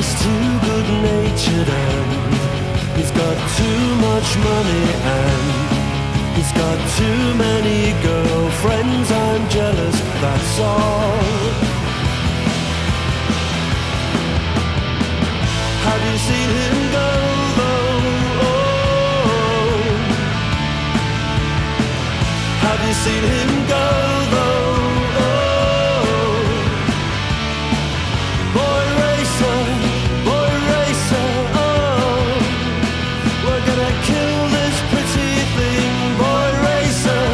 He's too good-natured and he's got too much money and he's got too many girlfriends. I'm jealous, that's all. Have you seen him go though? Oh. Have you seen him go though? Oh. Boy racer, oh. We're gonna kill this pretty thing. Boy racer,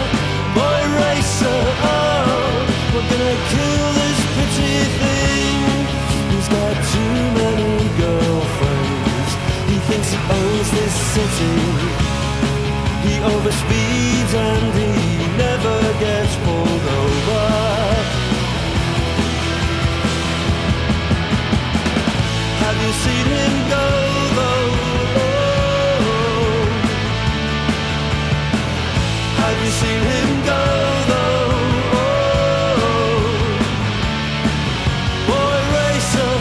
oh. We're gonna kill this pretty thing. He's got too many girlfriends. He thinks he owns this city. He overspeeds and he never gets pulled over. Have you seen him go though? Oh. Have you seen him go though? Oh. Boy racer,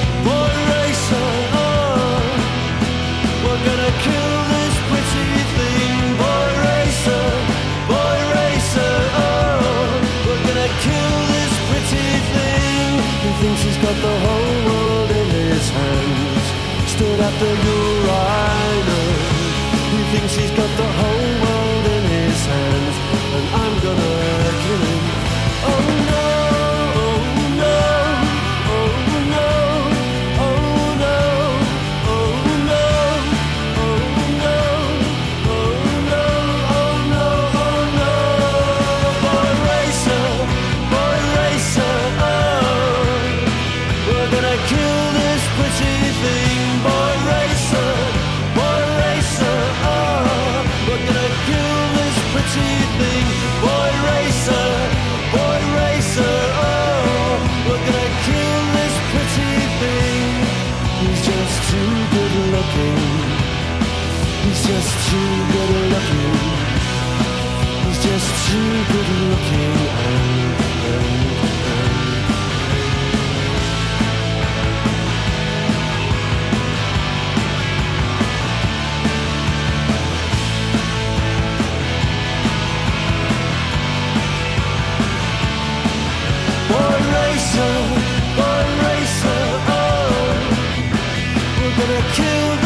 oh. We're gonna kill this pretty thing. Boy racer, oh. We're gonna kill this pretty thing. He thinks he's got the whole world in his hands. Stood at the urinal. He thinks he's got the whole world in his hands. And I'm gonna kill him. Oh no, oh no, oh no, oh no, oh no, oh no, oh no, oh no, oh no. Boy racer, oh. We're gonna kill this pretty thing. Boy racer, oh. We're gonna kill this pretty thing. Boy racer, oh. We're gonna kill this pretty thing. He's just too good looking. He's just too good looking. He's just too good looking Boy racer, oh. We're gonna kill